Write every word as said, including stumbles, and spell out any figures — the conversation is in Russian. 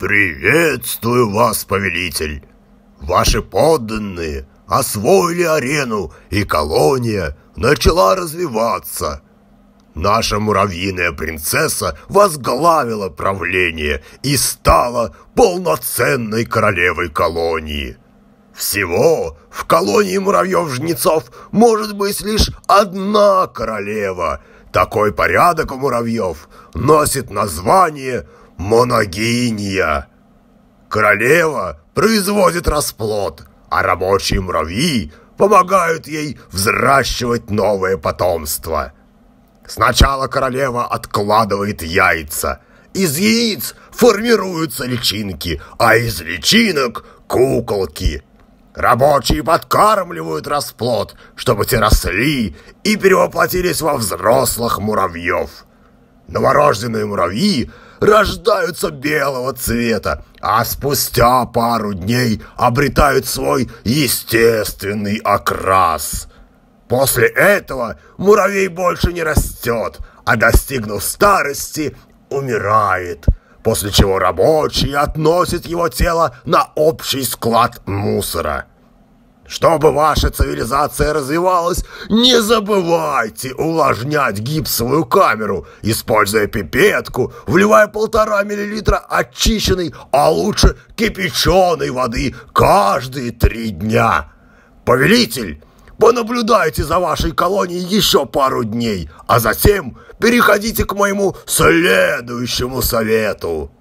Приветствую вас, повелитель! Ваши подданные освоили арену, и колония начала развиваться. Наша муравьиная принцесса возглавила правление и стала полноценной королевой колонии. Всего в колонии муравьев-жнецов может быть лишь одна королева. Такой порядок у муравьев носит название моногиния. Королева производит расплод, а рабочие муравьи помогают ей взращивать новое потомство. Сначала королева откладывает яйца. Из яиц формируются личинки, а из личинок – куколки. Рабочие подкармливают расплод, чтобы те росли и перевоплотились во взрослых муравьев. Новорожденные муравьи рождаются белого цвета, а спустя пару дней обретают свой естественный окрас. После этого муравей больше не растет, а, достигнув старости, умирает, после чего рабочие относят его тело на общий склад мусора. Чтобы ваша цивилизация развивалась, не забывайте увлажнять гипсовую камеру, используя пипетку, вливая полтора миллилитра очищенной, а лучше кипяченой воды каждые три дня. Повелитель, понаблюдайте за вашей колонией еще пару дней, а затем переходите к моему следующему совету.